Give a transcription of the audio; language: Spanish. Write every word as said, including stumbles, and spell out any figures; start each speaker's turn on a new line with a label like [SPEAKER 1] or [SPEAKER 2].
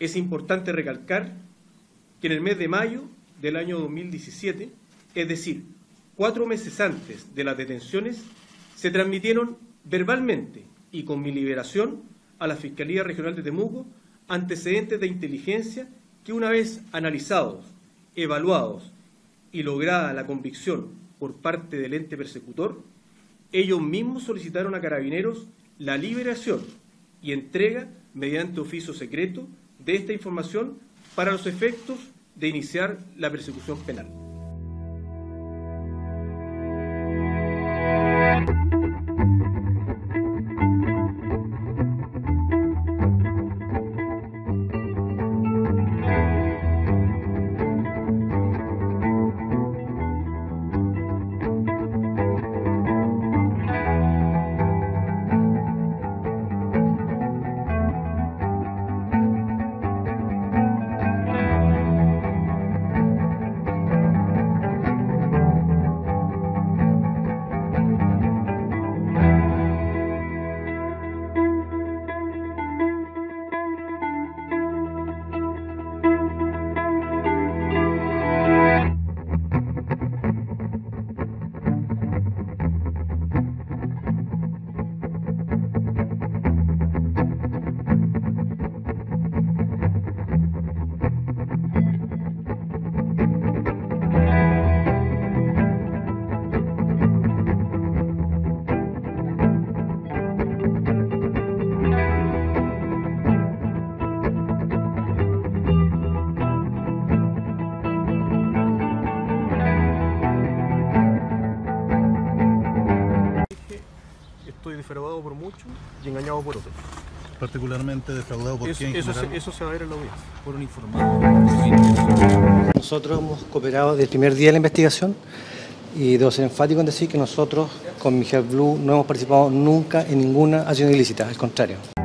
[SPEAKER 1] Es importante recalcar que en el mes de mayo del año dos mil diecisiete, es decir, cuatro meses antes de las detenciones, se transmitieron verbalmente y con mi liberación a la Fiscalía Regional de Temuco antecedentes de inteligencia que, una vez analizados, evaluados y lograda la convicción por parte del ente persecutor, ellos mismos solicitaron a Carabineros la liberación y entrega mediante oficio secreto de esta información para los efectos de iniciar la persecución penal.
[SPEAKER 2] Estoy defraudado por muchos y engañado por otros.
[SPEAKER 3] Particularmente defraudado por
[SPEAKER 2] Eso,
[SPEAKER 3] quién.
[SPEAKER 2] eso, se, eso se va a ver en la audiencia. Por un informado.
[SPEAKER 4] Nosotros hemos cooperado desde el primer día de la investigación y debo ser enfático en decir que nosotros con Mi Heart Blue no hemos participado nunca en ninguna acción ilícita, al contrario.